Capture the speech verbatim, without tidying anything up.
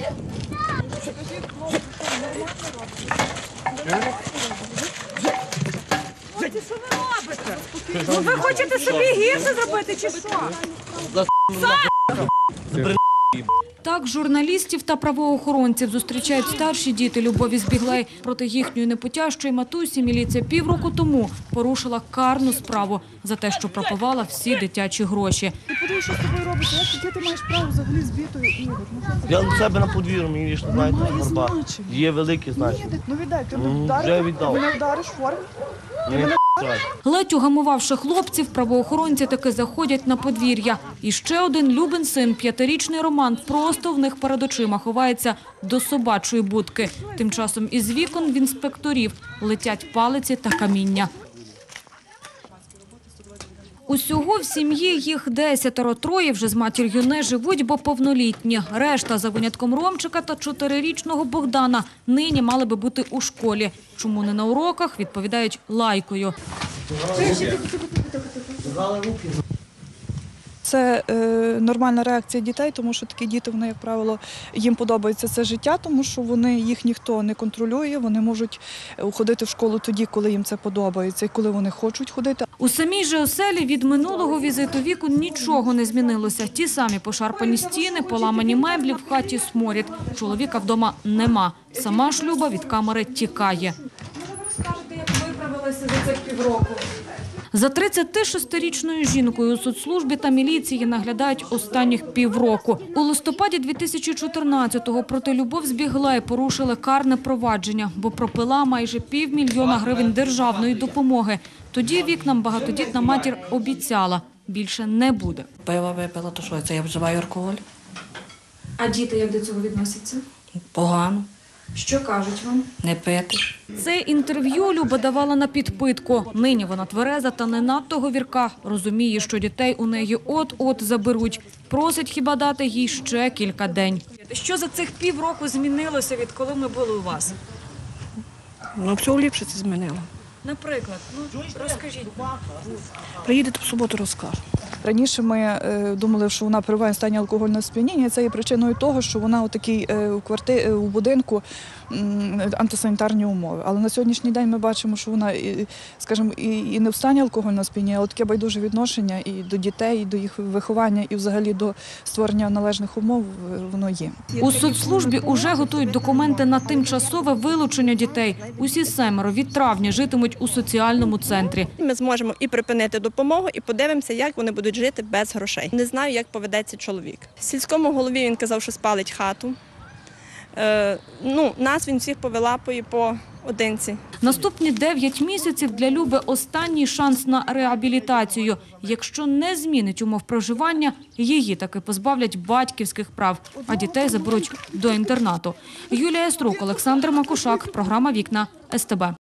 Що ви робите? Ну ви хочете собі гірше зробити чи що? Так журналістів та правоохоронців зустрічають старші діти Любові Збіглей. Проти їхньої непутящої матусі міліція півроку тому порушила карну справу за те, що пропивала всі дитячі гроші. Ти подивись, що з тобою робиться, як ти маєш право взагалі з бітою, Ігор? Я на себе на подвір'ю, мені лише, знаєте, Немає горба. значення. Є великі значення. Ні, ну віддай, ти М, вдариш, вже віддав. мене вдариш в формі. Ні, жаль. Ледь угамувавши хлопців, правоохоронці таки заходять на подвір'я. І ще один Любин син, п'ятирічний Роман, просто в них перед очима ховається до собачої будки. Тим часом із вікон в інспекторів летять палиці та каміння. Усього в сім'ї їх десятеро, троє вже з матір'ю не живуть, бо повнолітні. Решта, за винятком Ромчика та чотирирічного Богдана, нині мали би бути у школі. Чому не на уроках, відповідають лайкою. Це е, нормальна реакція дітей, тому що такі діти, вони, як правило, їм подобається це життя, тому що вони, їх ніхто не контролює, вони можуть ходити в школу тоді, коли їм це подобається і коли вони хочуть ходити. У самій же оселі від минулого візиту віку нічого не змінилося. Ті самі пошарпані стіни, поламані меблі, в хаті сморід. Чоловіка вдома нема. Сама ж Люба від камери тікає. Може, ви розкажете, як виправилися за цих півроку? За тридцятишестирічною жінкою у соцслужбі та міліції наглядають останніх півроку. У листопаді дві тисячі чотирнадцятого проти Любов Збіглей порушили карне провадження, бо пропила майже півмільйона гривень державної допомоги. Тоді вікнам багатодітна матір обіцяла – більше не буде. Пиво випила, то що це? Я вживаю алкоголь. А діти як до цього відносяться? Погано. Що кажуть вам? Не пити. Це інтерв'ю Люба давала на підпитку. Нині вона твереза та не надто говірка. Розуміє, що дітей у неї от-от заберуть. Просить хіба дати їй ще кілька день. Що за цих півроку змінилося, відколи ми були у вас? Ну, все ліпше це змінило. Наприклад, ну розкажіть. Приїдете в суботу, розкажу. Раніше ми е, думали, що вона перебуває в стані алкогольного сп'яніння. Це є причиною того, що вона у такій е, у кварти, у будинку м, антисанітарні умови. Але на сьогоднішній день ми бачимо, що вона, і, скажімо, і, і не в стані алкогольного сп'яніння, а таке байдуже відношення і до дітей, і до їх виховання, і взагалі до створення належних умов воно є. У соцслужбі уже готують документи на тимчасове вилучення дітей. Усі семеро від травня житимуть у соціальному центрі. Ми зможемо і припинити допомогу, і подивимося, як вони будуть жити без грошей. Не знаю, як поведеться чоловік. Сільському голові він казав, що спалить хату. Е, ну, нас він всіх повилапує по одинці. Наступні дев'ять місяців для Люби – останній шанс на реабілітацію. Якщо не змінить умов проживання, її таки позбавлять батьківських прав, а дітей заберуть до інтернату. Юлія Струк, Олександр Макушак, програма «Вікна», ес те бе.